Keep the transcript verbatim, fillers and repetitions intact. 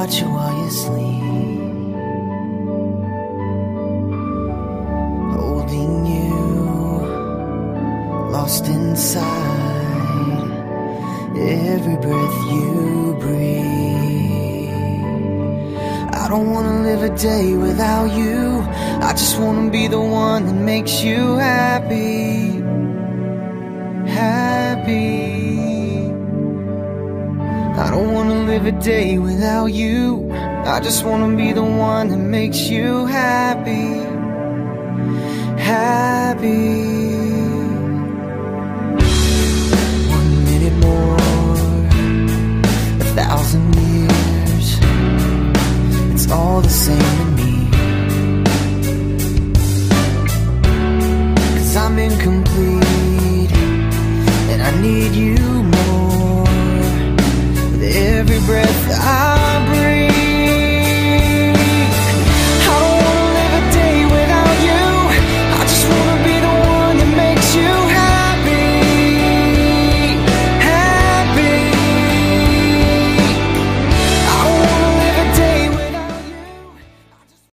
watch you while you sleep, holding you, lost inside every breath you breathe. I don't wanna live a day without you. I just wanna be the one that makes you happy, happy. I don't wanna live a day without you. I just wanna be the one that makes you happy, happy. One minute more, a thousand years, it's all the same to me. 'Cause I'm incomplete and I need you more. With every breath I